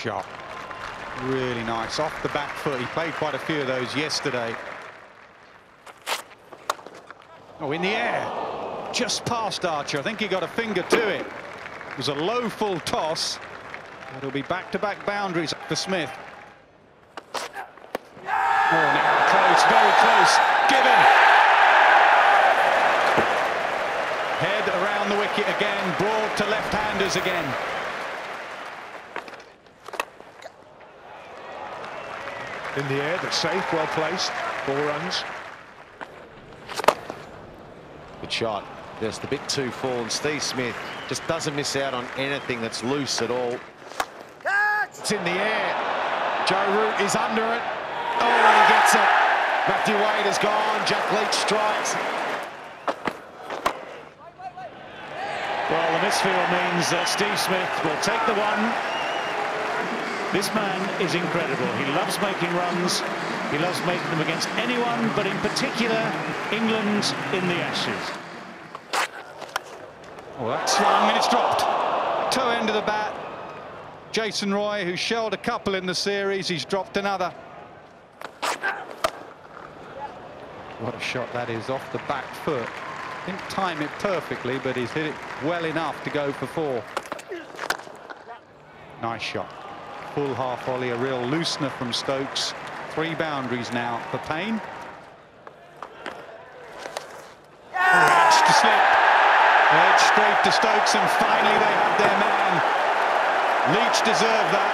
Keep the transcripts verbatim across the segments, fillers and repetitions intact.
shot. Really nice. Off the back foot. He played quite a few of those yesterday. Oh, in the air. Just past Archer. I think he got a finger to it. It was a low full toss. It'll be back-to-back boundaries for Smith. Oh, now close, very close. Given. Head around the wicket again. Broad to left-handers again. In the air, that's safe, well placed. Four runs. Good shot. Just a bit too full, and Steve Smith just doesn't miss out on anything that's loose at all. It's in the air. Joe Root is under it. Oh, he gets it. Matthew Wade is gone. Jack Leach strikes. Well, the misfield means that Steve Smith will take the one. This man is incredible. He loves making runs. He loves making them against anyone, but in particular, England in the Ashes. Oh, that's swung and it's dropped. Toe end of the bat. Jason Roy, who shelled a couple in the series, he's dropped another. What a shot that is off the back foot. Didn't time it perfectly, but he's hit it well enough to go for four. Nice shot. Full half volley, a real loosener from Stokes. Three boundaries now for Payne. Edge to slip. Edge straight to Stokes, and finally they have their man. Leach deserved that.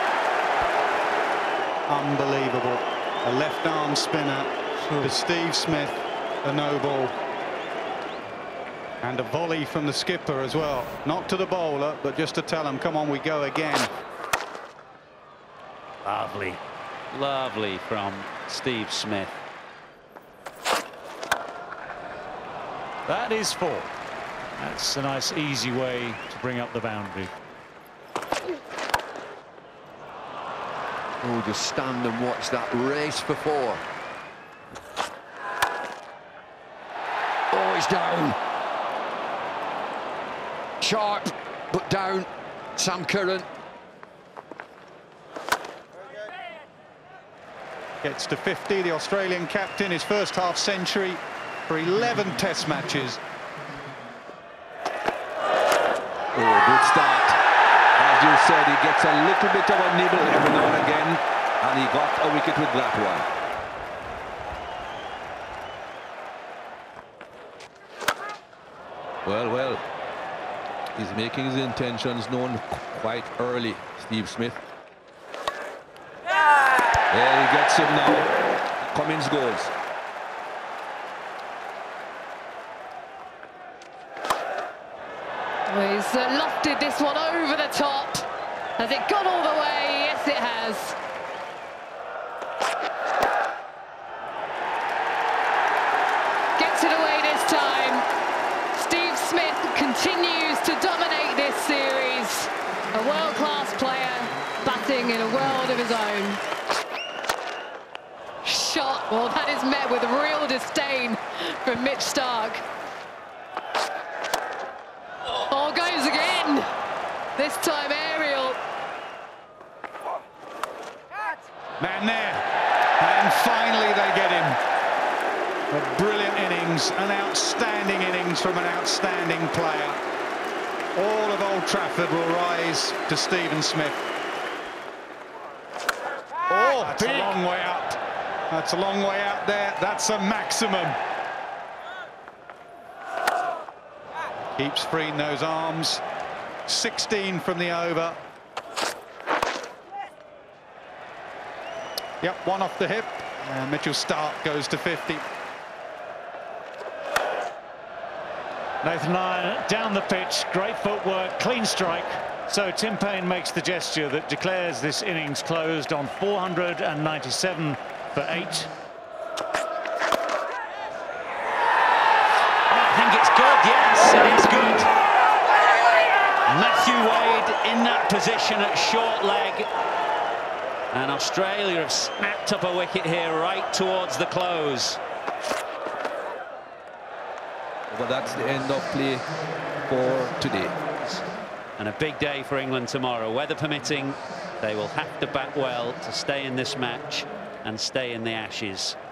Unbelievable. A left arm spinner to Steve Smith, a no ball. And a volley from the skipper as well. Not to the bowler, but just to tell him, come on, we go again. Lovely, lovely from Steve Smith. That is four. That's a nice, easy way to bring up the boundary. Oh, just stand and watch that race for four. Oh, he's down. Sharp, but down. Sam Curran. Gets to fifty, the Australian captain, his first half century for eleven test matches. Oh, good start. As you said, he gets a little bit of a nibble every now and again, and he got a wicket with that one. Well, well, he's making his intentions known quite early, Steve Smith. There he gets him now. Cummins goes. Well, he's uh, lofted this one over the top. Has it gone all the way? Yes, it has. Gets it away this time. Steve Smith continues to dominate this series. A world-class player batting in a world of his own. Shot. Well, that is met with real disdain from Mitch Stark. Oh, goes again. This time aerial. Man there. And finally they get him. A brilliant innings, an outstanding innings from an outstanding player. All of Old Trafford will rise to Stephen Smith. Oh, that's a long way up. That's a long way out there. That's a maximum. Keeps freeing those arms. sixteen from the over. Yep, one off the hip. And Mitchell Stark goes to fifty. Nathan Lyon down the pitch, great footwork, clean strike. So Tim Payne makes the gesture that declares this innings closed on four hundred ninety-seven for eight. I think it's good, yes, it is good. Matthew Wade in that position at short leg. And Australia have snapped up a wicket here right towards the close. But that's the end of play for today. And a big day for England tomorrow. Weather permitting, they will have to bat well to stay in this match and stay in the Ashes.